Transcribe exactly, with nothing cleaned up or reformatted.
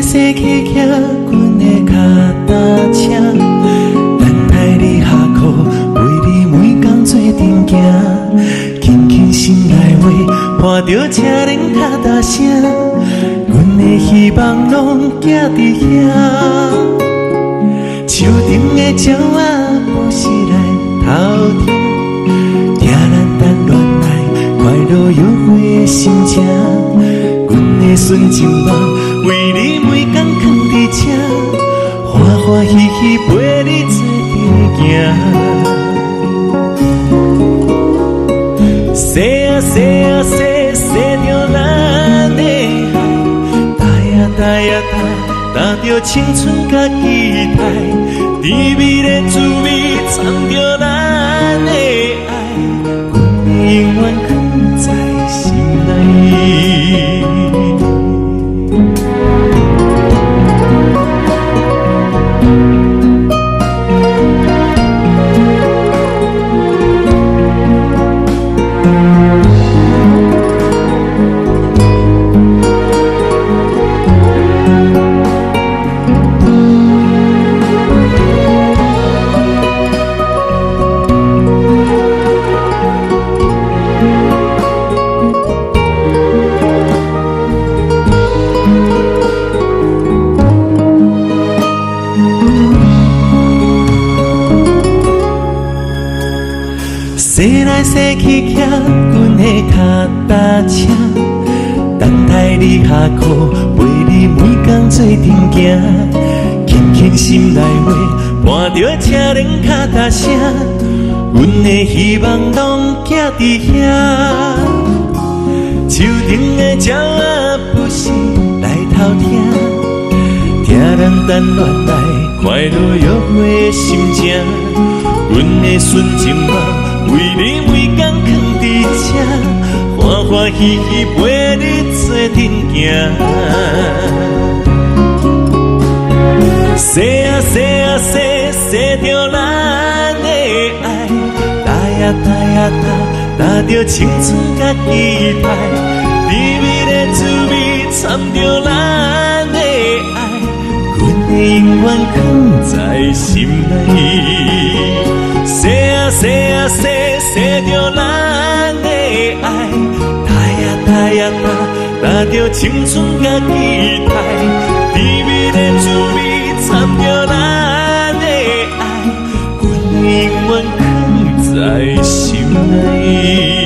驶去骑阮的脚踏车，等待你下课，陪你每天做阵行，轻轻心内话，伴着车轮脚踏声，阮的希望拢寄伫遐。树顶的鸟仔不时来偷听，听咱等恋爱，快乐约会的心情。阮的纯情梦，为你每天藏伫这，欢欢喜喜陪你做阵行。洗啊洗啊洗，洗着咱的爱，打呀打呀打，打着青春甲期待，甜蜜的滋味藏着咱的爱，阮会永远藏在心内。驶来驶去骑阮的脚踏车，等待你下课，陪你每天做阵行，轻轻心内话，伴着车轮脚踏声，阮的希望拢寄伫遐。树顶的鸟仔不时来偷听，听咱等恋爱，快乐约会的心情，阮的纯情梦。为你每天藏伫这，欢欢喜喜陪你做阵行。洗啊洗啊洗，洗着咱的爱，打呀打呀打，打着青春甲期待，甜蜜的滋味掺着咱的爱，阮会永远藏在心内。洗啊洗啊洗，洗着咱的爱，打呀打呀打，打着青春甲期待，甜蜜的滋味掺着咱的爱，阮永远藏在心内。